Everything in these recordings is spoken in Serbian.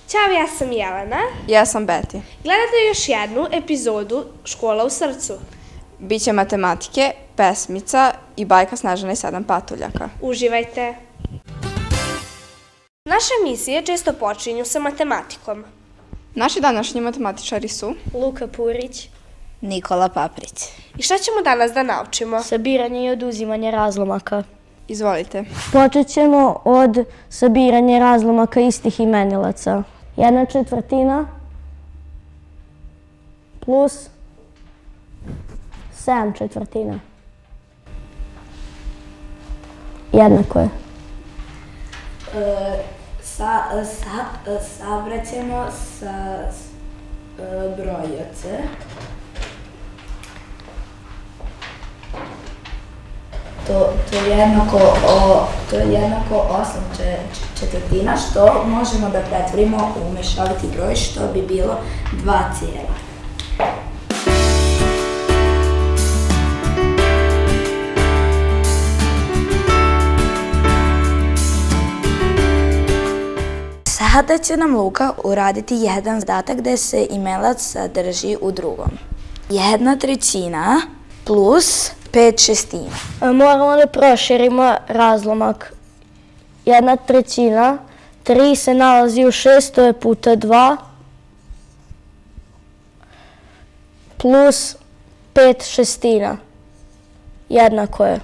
Ćao, ja sam Jelena. Ja sam Beti. Gledate još jednu epizodu Škola u srcu. Biće matematike, pesmica i bajka Snežana i 7 patuljaka. Uživajte! Naše emisije često počinju sa matematikom. Naši današnji matematičari su Luka Purić, Nikola Paprić. I šta ćemo danas da naučimo? Sabiranje i oduzimanje razlomaka. Izvolite. Počet ćemo od sabiranja razlomaka istih imenilaca. 1/4 plus 7/4. Jednako je. Sabraćemo sa brojace. To je jednako 8/4, što možemo da pretvorimo u mešoviti broj, što bi bilo 2 cijela. Sada će nam Luka uraditi jedan zadatak gde se imenilac sadrži u drugom. 1/3 plus 5/6. Moramo da proširimo razlomak. 1/3, 3 se nalazi u 6, to je puta 2, plus 5/6. Jednako je.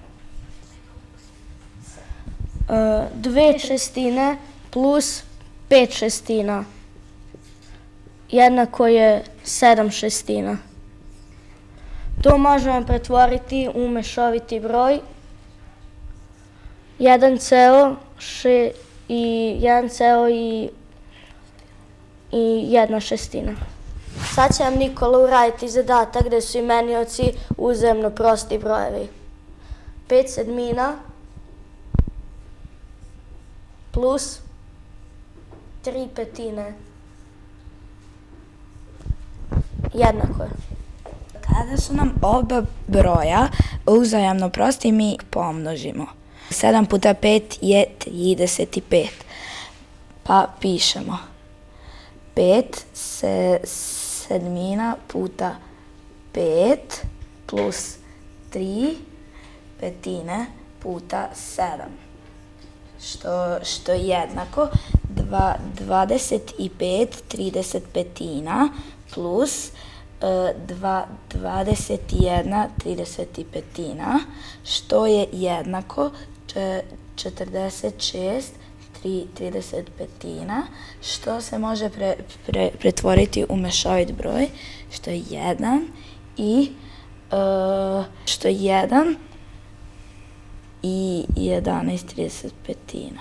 2/6 plus 5/6. Jednako je 7/6. To možemo pretvoriti u mešoviti broj 1,1/6. Sad će nam Nikola uraditi zadatak gde su imenioci uzajamno prosti brojevi. 5/7 plus 3/5. Jednako je. Kada su nam oba broja uzajamno prosti, mi pomnožimo. 7 puta 5 je 35. Pa pišemo 5/7 puta 5 plus 3/5 puta 7. Što je jednako 25/35 plus 21/35, što je jednako 46/35, što se može pretvoriti u mešovit broj, što je 1 i 11/35.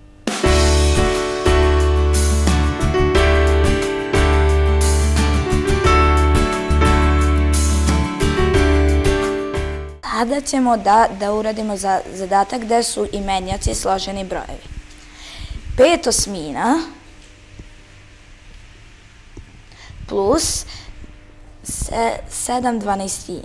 Sada ćemo da uradimo zadatak gde su imenjaci složeni brojevi. 5/8 plus 7/12.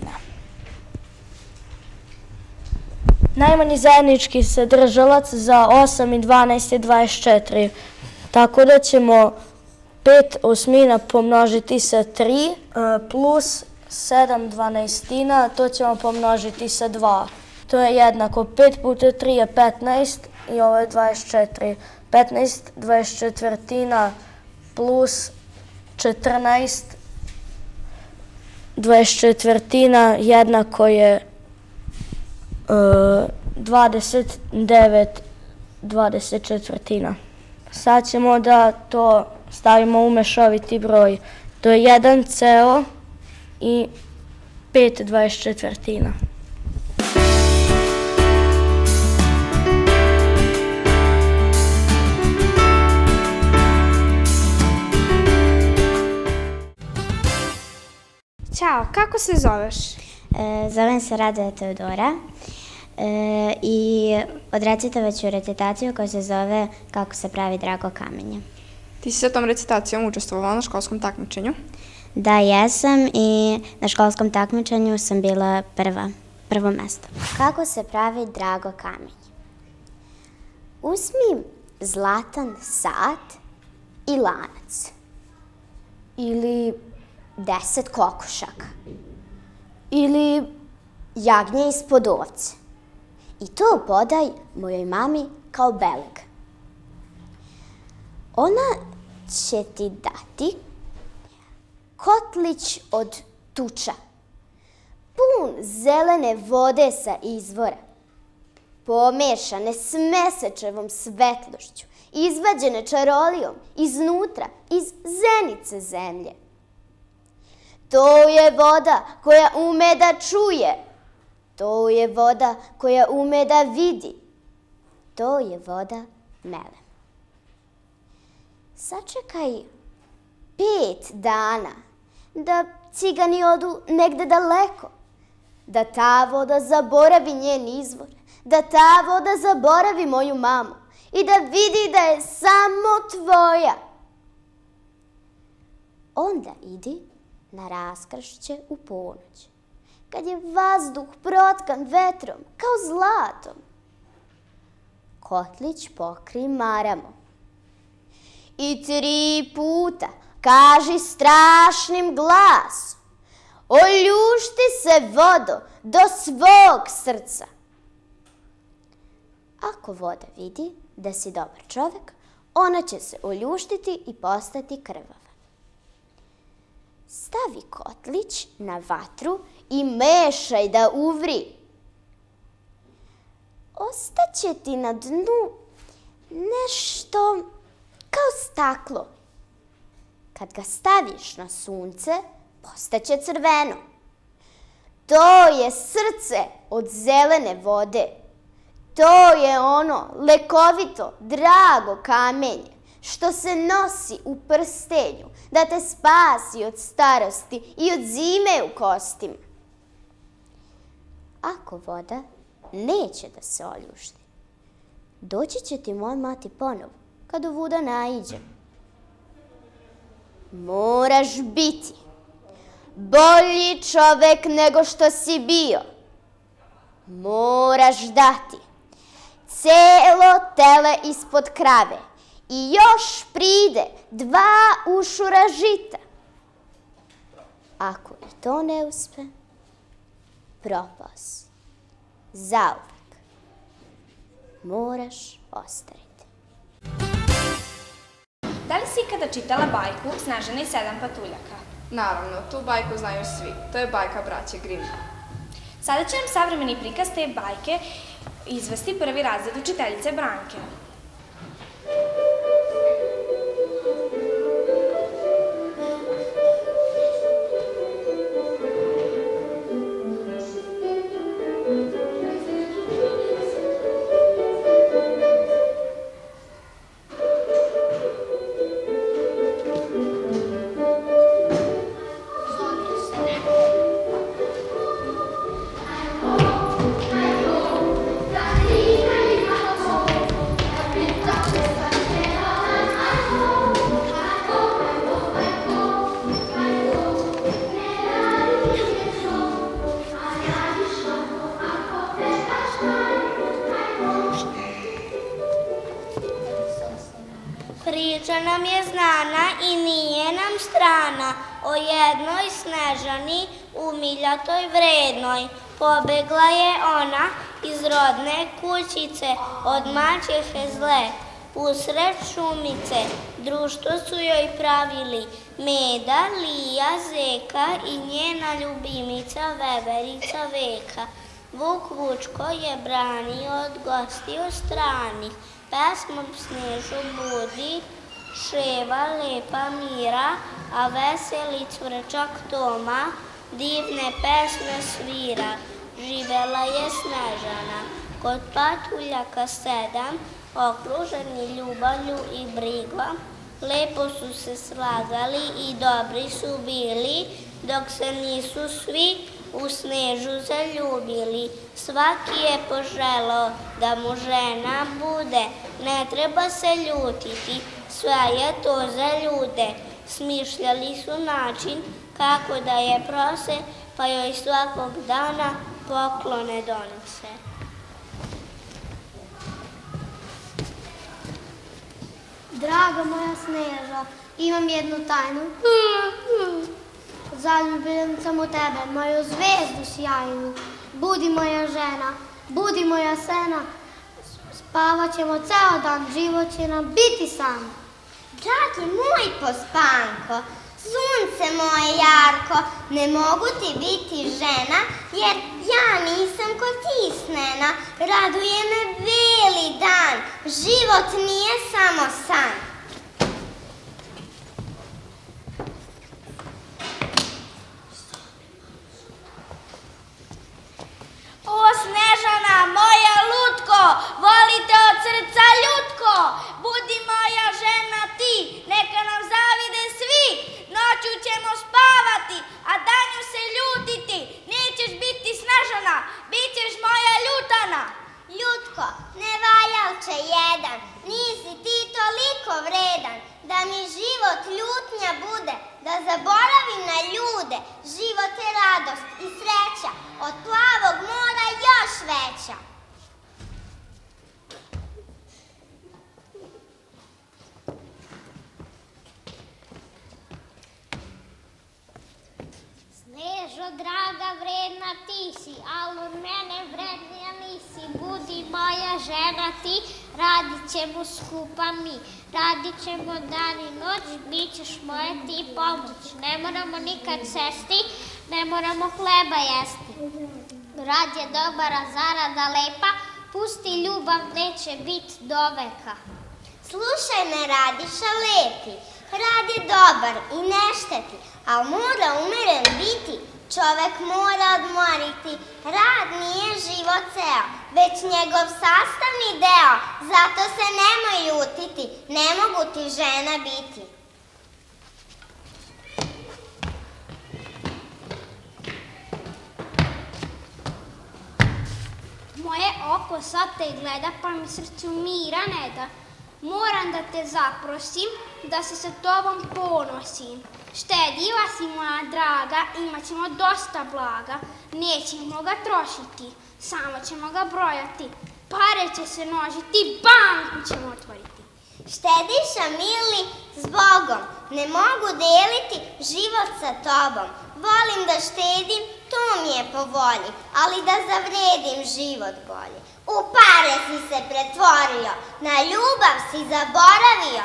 Najmanji zajednički sadržalac za 8 i 12 je 24. Tako da ćemo 5/8 pomnožiti sa 3 plus 7/12, to ćemo pomnožiti sa 2. To je jednako 5 puta 3 je 15 i ovo je 24. 15/24 plus 14/24 jednako je 29/24. Sad ćemo da to stavimo u mešoviti broj. To je 1,5/24. Ćao, kako se zoveš? Zovem se Radoja Teodora i odrecitovat ću recitaciju koja se zove Kako se pravi drago kamenje. Ti si sa tom recitacijom učestvovala na školskom takmičenju? Da, jesam i na školskom takmičenju sam bila prvo mesto. Kako se pravi drago kamenje? Uzmi zlatan sat i lanac. Ili 10 kokošaka. Ili jagnje ispod ovce. I to podaj mojoj mami kao beleg. Ona će ti dati kotlić od tuča, pun zelene vode sa izvora, pomešane s mesečevom svetlošću, izvađene čarolijom iznutra, iz zenice zemlje. To je voda koja ume da čuje. To je voda koja ume da vidi. To je voda melem. Sačekaj 5 dana da cigani odu negde daleko, da ta voda zaboravi njen izvor, da ta voda zaboravi moju mamu i da vidi da je samo tvoja. Onda idi na raskršće u ponoć, kad je vazduh protkan vetrom kao zlatom. Kotlić pokri maramom i 3 puta kaži strašnim glasom: oljušti se, vodo, do svog srca. Ako voda vidi da si dobar čovek, ona će se oljuštiti i postati krvava. Stavi kotlić na vatru i mešaj da uvri. Ostaće ti na dnu nešto kao staklo. Kad ga staviš na sunce, postaće crveno. To je srce od zelene vode. To je ono lekovito, drago kamenje što se nosi u prstenju da te spasi od starosti i od zime u kostima. Ako voda neće da se oljušti, doći će ti moja mati ponovo kad ovuda naiđe. Moraš biti bolji čovek nego što si bio. Moraš dati celo tele ispod krave i još pride 2 ušura žita. Ako i to ne uspe, propao si. Zauvek. Moraš ostariti. Da li si ikada čitala bajku Snežana i 7 patuljaka? Naravno, tu bajku znaju svi. To je bajka braće Grimm. Sada će nam savremeni prikaz te bajke izvesti prvi razred učiteljice Branke. Priča nam je znana i nije nam strana o jednoj Snežani umiljatoj vrednoj. Pobegla je ona iz rodne kućice od maćehe zle. Usred šumice društvo su joj pravili Meda, Lija, Zeka i njena ljubimica Veverica Veka. Vuk Vučko je branio od gostiju stranih, pesmom Snežu budi, ševa lepa Mira, a veseli cvrčak Toma divne pesme svira. Živela je Snežana kod patuljaka 7, okruženi ljubavlju i brigom. Lepo su se slagali i dobri su bili, dok se nisu svi u Snežu zaljubili. Svaki je poželao da mu žena bude, ne treba se ljutiti, sve je to za ljude. Smišljali su način kako da je prose, pa joj svakog dana poklone donose. Draga moja Sneža, imam jednu tajnu. Zaljubljen sam u tebe, moju zvezdu sjajnu. Budi moja žena, budi moja sena. Spavat ćemo ceo dan, život će nam biti san. Dragi moj pospanko, sunce moje jarko, ne mogu ti biti žena, jer ja nisam ko ti snena. Raduje me beli dan, život nije samo san. O Snežana, moja lutko, volite od srca ljutko. Budi moja žena ti, neka nam zavide svi. Noću ćemo spavati, a danju se ljutiti. Nećeš biti Snežana, bit ćeš moja ljutana. Ljutko, ne valjalče jedan, nisi ti toliko vredan, da mi život ljutnja bude, da zaboravim na ljude. Život je radost i sreća, od plavog mora još veća. Snežo, draga, vredna ti si, al od mene vrednija nisi. Budi moja žena ti, radit ćemo skupa mi. Radit ćemo dan i noć, bit ćeš moja ti pomoć. Ne moramo nikad sesti, ne moramo hleba jesti. Rad je dobar, a zarada lepa, pusti ljubav, neće bit do veka. Slušaj me, Radiša lepi, rad je dobar i ne šteti, al mora umeren biti, čovek mora odmoriti. Rad nije život ceo, već njegov sastavni deo, zato se nemoj ljutiti, ne mogu ti žena biti. Moje oko sad te gleda, pa mi srcu mira ne da. Moram da te zaprosim, da se sa tobom ponosim. Štedljiva si moja draga, imat ćemo dosta blaga. Nećemo ga trošiti, samo ćemo ga brojati. Pare će se množiti, banku ćemo otvoriti. Štediša mili, s Bogom, ne mogu deliti život sa tobom. Volim da štedim, to mi je po volji, ali da zavredim život bolje. U pare si se pretvorio, na ljubav si zaboravio.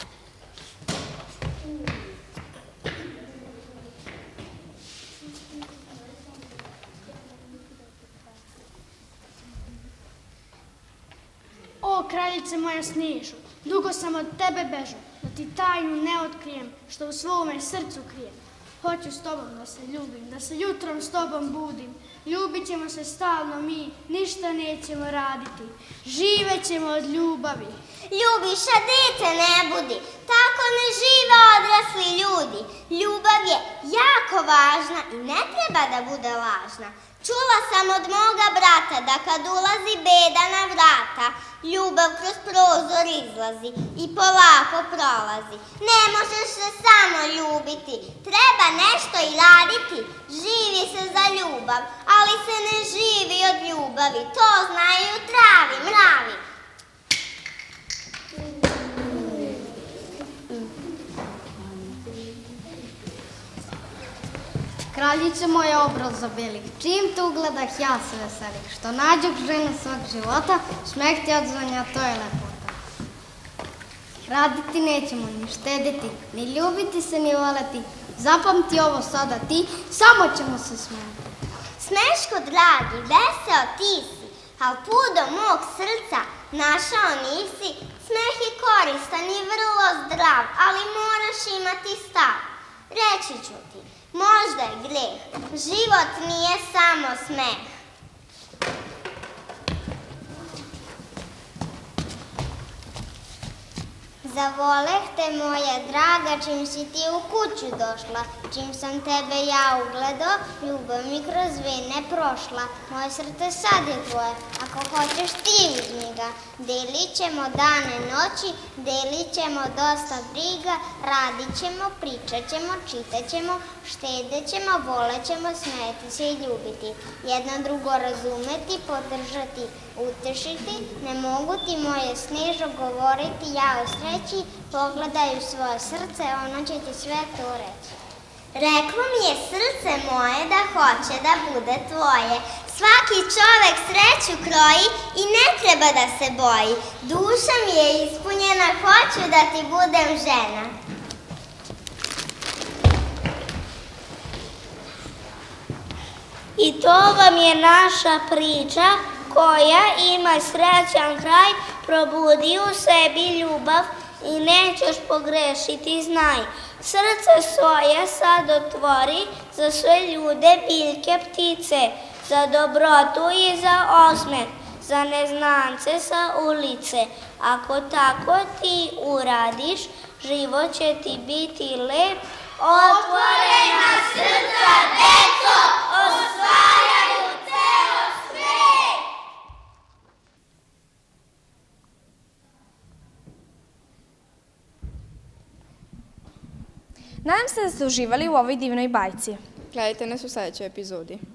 O, kraljice moja Snežo, dugo sam od tebe bežao, da ti tajnu ne otkrijem, što u svome srcu krijem. Hoću s tobom da se ljubim, da se jutrom s tobom budim. Ljubit ćemo se stalno mi, ništa nećemo raditi. Živećemo od ljubavi. Ljubiš, a dete ne budi, tako ne žive odrasli ljudi. Ljubav je jako važna i ne treba da bude lažna. Čula sam od moga brata da kad ulazi beda na vrata, ljubav kroz prozor izlazi i polako prolazi. Ne možeš se samo ljubiti, treba nešto i raditi. Živi se za ljubav, ali se ne živi od ljubavi, to znaju travi, mravi. Kraljice moje obraza belih, čim te ugledah ja se veselih, što nađoh ženu svog života, smeh ti odzvanja, to je lepota. Raditi nećemo, ni štediti, ni ljubiti se, ni voleti. Zapamti ovo sada ti, samo ćemo se smijeti. Smeško dragi, veseo ti si, al put do mog srca našao nisi. Smeh je koristan i vrlo zdrav, ali moraš imati stav. Reći ću ti, možda je greh, život nije samo smeh. Zavoleh te, moja draga, čim si ti u kuću došla, čim sam tebe ja ugledo, ljubav mi kroz vene prošla. Moje srce sad je tvoje, ako hoćeš ti uzmi ga. Delit ćemo dane noći, delit ćemo dosta briga, radit ćemo, pričat ćemo, čitat ćemo, štedit ćemo, volet ćemo, smijeti se i ljubiti. Jedno drugo razumeti, podržati. utešiti, ne mogu ti moje Snežo govoriti ja o sreći, pogledaj u svoje srce, ono će ti sve to reći. Reklo mi je srce moje da hoće da bude tvoje. Svaki čovek sreću kroji i ne treba da se boji. Duša mi je ispunjena, hoću da ti budem žena. I to vam je naša priča koja ima srećan kraj, probudi u sebi ljubav i nećeš pogrešiti, znaj. Srce svoje sad otvori za sve ljude, biljke, ptice, za dobrotu i za osmeh, za neznance sa ulice. Ako tako ti uradiš, život će ti biti lep. Otvorena srca, deco, osvajaju ceo svet! Nadam se da ste uživali u ovoj divnoj bajci. Gledajte nas u sledećoj epizodi.